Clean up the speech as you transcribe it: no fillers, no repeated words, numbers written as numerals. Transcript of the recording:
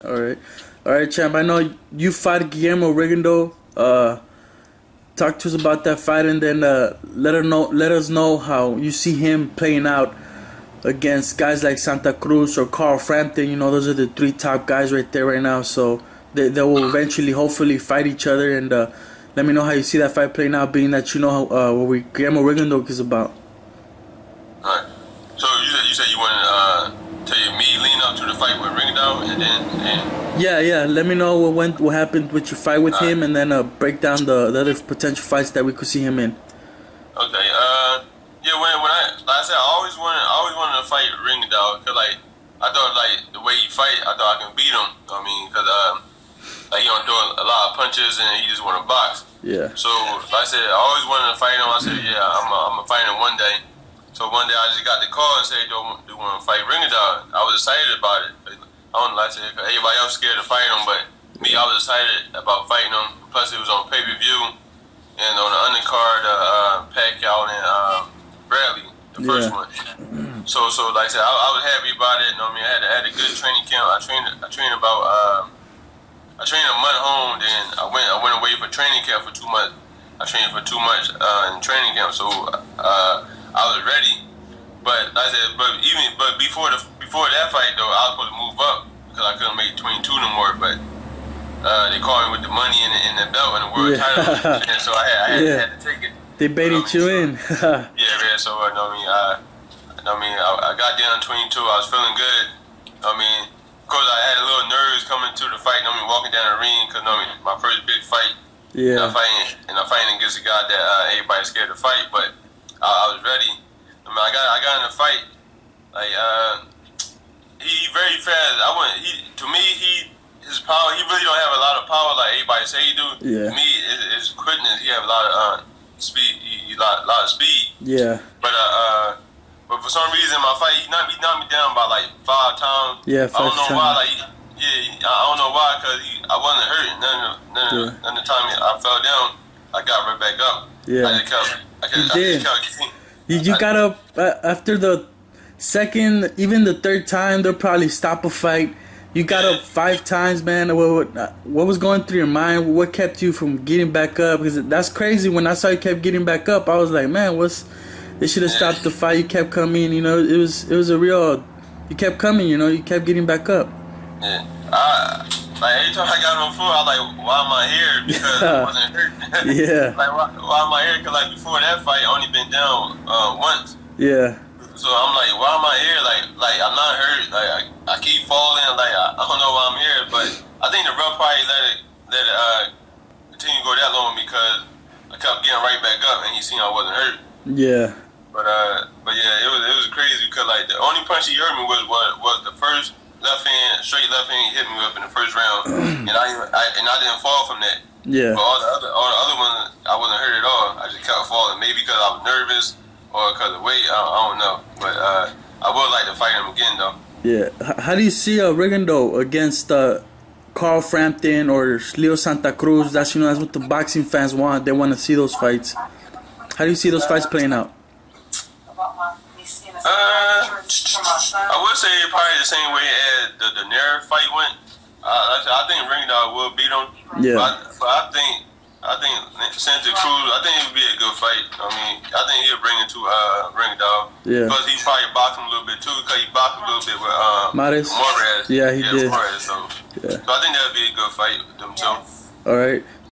All right, champ. I know you fought Guillermo Rigondeaux. Talk to us about that fight, and then let us know how you see him playing out against guys like Santa Cruz or Carl Frampton. You know, those are the three top guys right there right now. So they will eventually, hopefully, fight each other. And let me know how you see that fight playing out, being that you know what Guillermo Rigondeaux is about. All right. So you said you wanted to tell me leading up to the fight with Rigondeaux, and then yeah. Let me know what happened with your fight with him, and then break down the other potential fights that we could see him in. Okay. Yeah. When like I said, I always wanted to fight Rigondeaux, cause like I thought like the way he fight, I thought I can beat him. I mean, cause like he don't throw a lot of punches and he just want to box. Yeah. So like I said, I always wanted to fight him. I said, yeah, I'm gonna fight him one day. So one day I just got the call and said, do you want to fight Rigondeaux? I was excited about it. I don't like to say, everybody else scared to fight him, but me, I was excited about fighting him. Plus, it was on pay-per-view, and on the undercard, Pacquiao and Bradley, the first one. So like I said, I was happy about it. You know what I mean? I had a good training camp. I trained a month home. Then I went away for training camp for 2 months. I trained for 2 months in training camp. So I was ready, but like I said, but before that fight though, I was supposed to move up because I couldn't make 22 no more. But they called me with the money and the belt and the world title, and so I had to take it. They baited you in. Yeah. So I got down 22. I was feeling good. I mean, of course, I had a little nerves coming to the fight. Walking down the ring because my first big fight. Yeah. And I'm fighting against a guy that everybody's scared to fight, but I was ready. I mean, I got in a fight. Like he very fast. His power. He really don't have a lot of power like everybody say he do. Yeah. Me, his quickness. He have a lot of speed. He lot of speed. Yeah. But for some reason, my fight he knocked me down by like 5 times. Yeah, 5 times. I don't know why. I don't know why because I wasn't hurt. None of the time I fell down, I got right back up. Yeah. You got up after the second, even the third time. They'll probably stop a fight. You got up 5 times, man. What was going through your mind? What kept you from getting back up? Because that's crazy. When I saw you kept getting back up, I was like, man, they should have stopped the fight. You kept coming. You know, it was a real. You kept coming. You know, you kept getting back up. Yeah. Like every time I got on the floor, I was like, why am I here? Because I wasn't hurt. Yeah. Like why am I here? Because like before that fight, I only been down once. Yeah. So I'm like, why am I here? Like I'm not hurt. Like I keep falling. Like I don't know why I'm here. But I think the ref probably let it continue to go that long because I kept getting right back up, and he seen I wasn't hurt. Yeah. But yeah, it was crazy because like the only punch he hurt me was the first. Straight left hand, he hit me up in the first round, and I didn't fall from that. Yeah. But all the other ones, I wasn't hurt at all. I just kept falling, maybe because I was nervous or because of weight. I don't know, but I would like to fight him again though. Yeah. How do you see Rigondeaux against Carl Frampton or Leo Santa Cruz? That's what the boxing fans want. They want to see those fights. How do you see those fights playing out? I would say probably the same way as the Nair fight went. I think Rigondeaux will beat him. Yeah. But I think Santa Cruz, I think it would be a good fight. I mean, I think he'll bring it to Rigondeaux. Yeah. Because he probably boxed him a little bit too, because he boxed a little bit with Moraes. Yeah, he did. Moraes, so I think that would be a good fight with them two. All right.